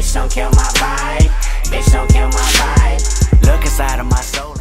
Bitch, don't kill my vibe. Bitch, don't kill my vibe. Look inside of my soul.